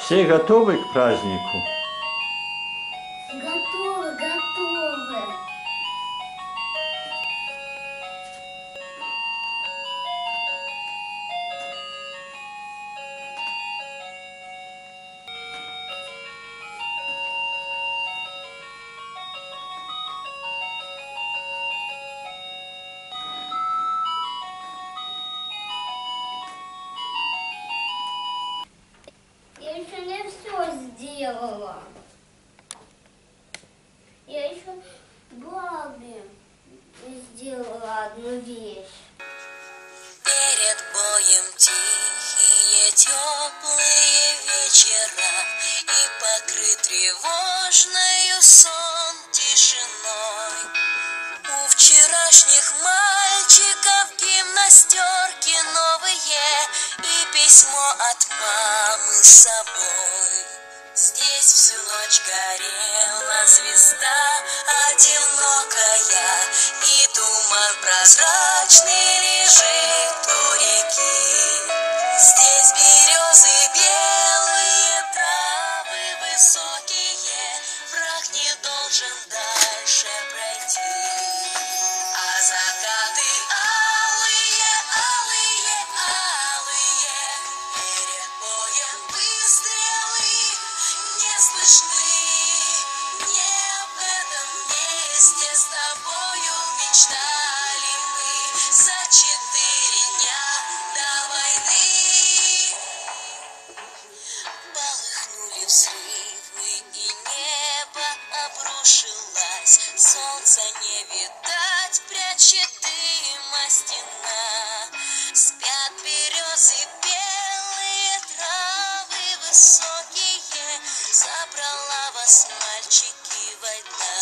Все готовы к празднику? Готовы, готовы. Я еще не все сделала. Я еще Барби сделала одну вещь. Перед боем тихие, теплые вечера, и покрыт тревожною сон тишиной. У вчерашних мальчиков гимнастерки новые и письмо от мамы с собой. Здесь всю ночь горела звезда одинокая, и туман прозрачный лежит у реки. Здесь березы белые, травы высокие, враг не должен дальше пройти. А закаты алые, алые, алые, перед боем выстрелы не слышны. Не в этом месте с тобою мечтали мы за 4 дня до войны. Полыхнули взрывы, и небо обрушилось. Солнца не видать, прячет дыма стена. Спят березы белые, травы высокие. Забрала вас, мальчики, война.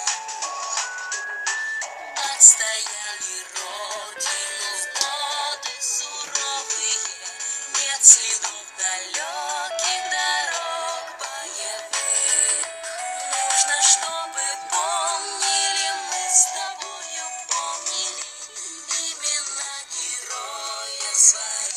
Отстояли родину в годы суровые. Нет следов далеких дорог боевых. Нужно, чтобы помнили мы с тобою, помнили имена героя своих.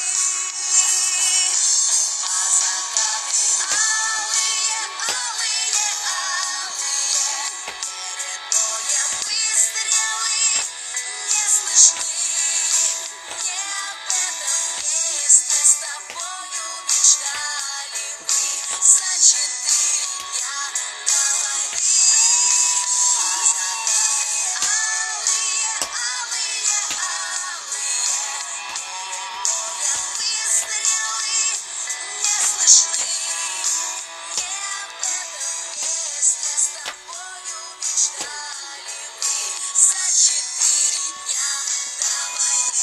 А закаты алые, алые, алые, перед боем выстрелы не слышны. Не в этом месте с тобою мечтали мы за 4 дня до войны. А закаты алые, алые, алые, перед боем выстрелы не слышны. Не в этом месте с тобою мечтали мы за 4 дня до войны.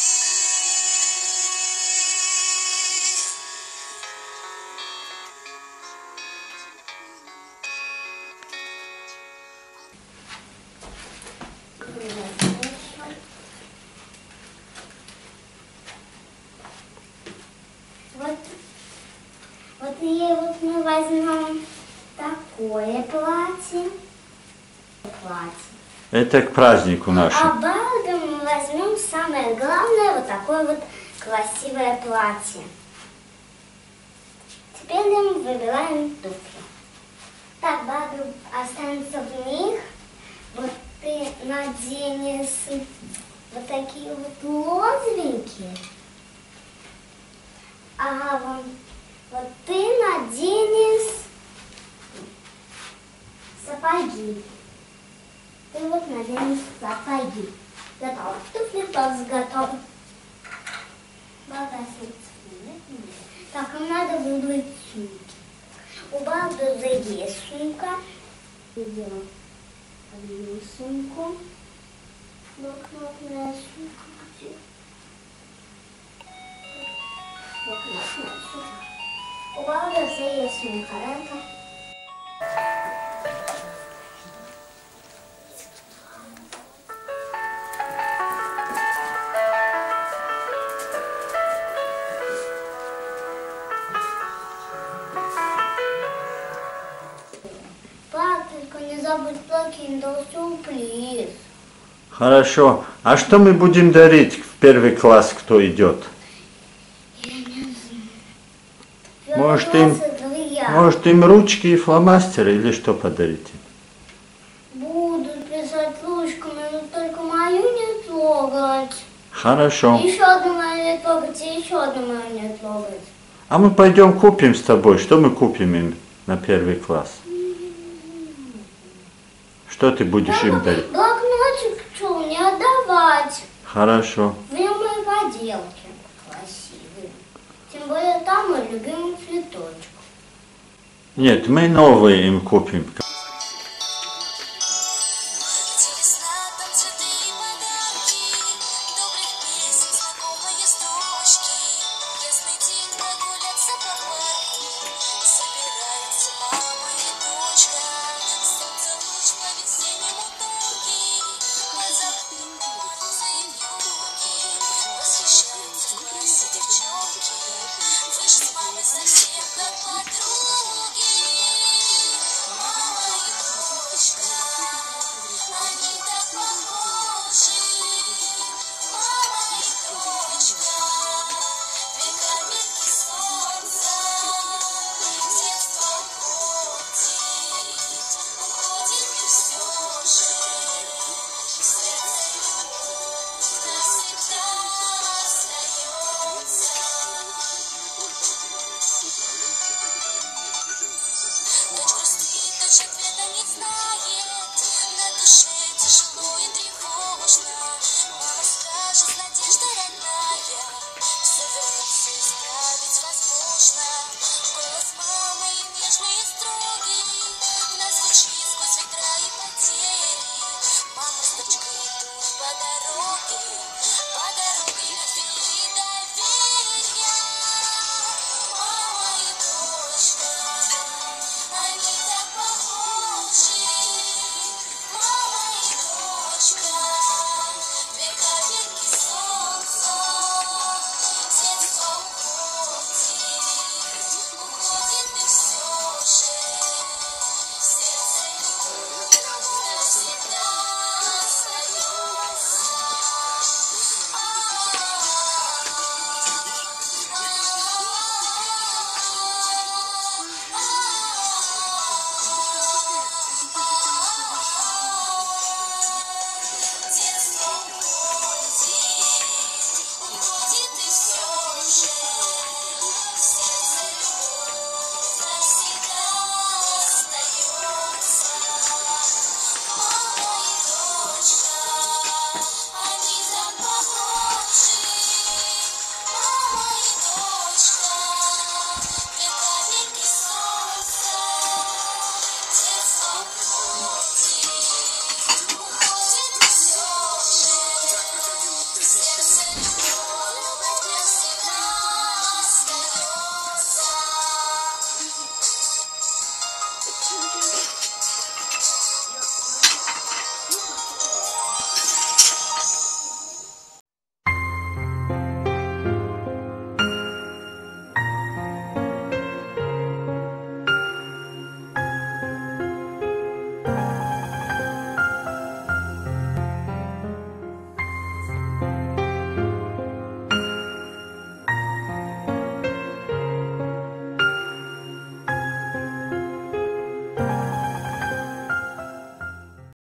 Вот и вот мы возьмем такое платье. Это к празднику А нашему. Барби мы возьмем самое главное, вот такое вот красивое платье. Теперь мы выбираем туфли. Так, Барби останется в них. Вот ты наденешь вот такие вот розовенькие. А вот ты наденешь сапоги. Ты вот наденешь сапоги. Готово. Туфли тоже готовы. Так, нам надо выбрать сумки. У Балдуза есть сумка. Берем одну сумку. Блокнотная сумка. Где? Блокнотная сумка. У Балдуза есть сумка. Только не забудь плакинтов сюрприз. Хорошо. А что мы будем дарить в первый класс, кто идет? Я не знаю. Может, им Да. Может, им ручки и фломастеры или что подарите? Будут писать ручками, но только мою не трогать. Хорошо. Еще одну мою не трогать, и еще одну мою не трогать. А мы пойдем купим с тобой. Что мы купим им на 1 класс? Что ты будешь им дарить? Блокнотик что, не отдавать. Хорошо. В нем мои поделки красивые. Тем более там мой любимый цветочек. Нет, мы новые им купим.